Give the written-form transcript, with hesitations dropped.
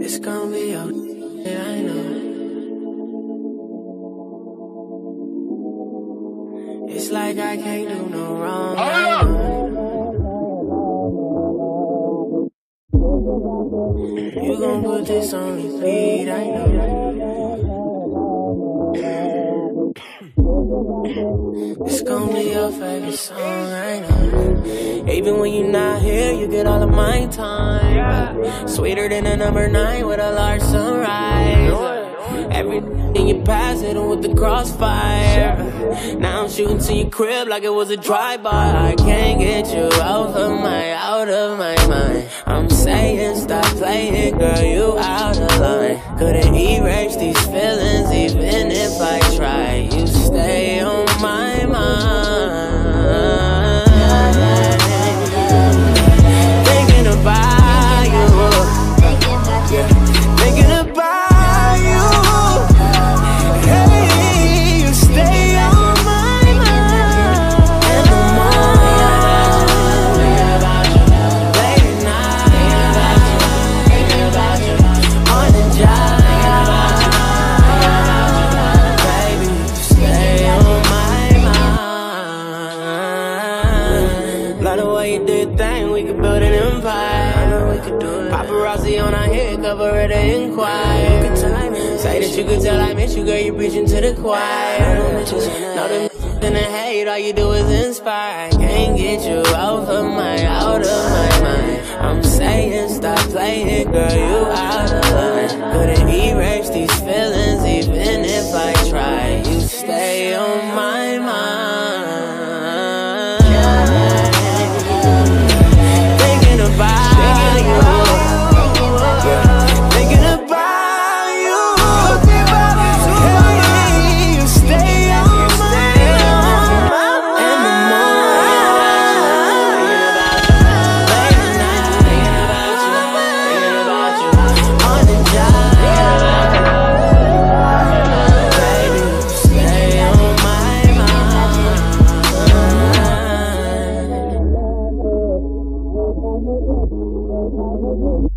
It's gonna be your yeah, I know. It's like I can't do no wrong. I know. You gon' put this on repeat, I know. It's gonna be your favorite song, I know. Even when you're not here, you get all of my time. Sweeter than a number 9 with a large sunrise. Everything you pass, hit 'em with the crossfire. Now I'm shooting to your crib like it was a drive-by. I can't get you out of my mind. I'm saying stop playing, girl, you out of line. Couldn't erase these feelings even if I try. You stay on my mind. Thinking about you, thinking about you. Hey, you stay on my mind. In the morning, late at night, thinking about you, on the job. Baby, you stay on my mind. Love the way you did thing, we could build an empire. I know we could do it. Paparazzi on our head, cover it and inquire. Say that you could tell I miss you, girl, you preaching to the choir. Know them in the hate, all you do is inspire. I can't get you out of my mind. I'm saying stop playing, girl, you out of line. Couldn't erase these feelings even if I try. You stay on my mind. Thinking about you, thinking about you. Hey, you stay on my mind. In the morning, late at night, thinking about you, on the job. Baby, you stay on my mind.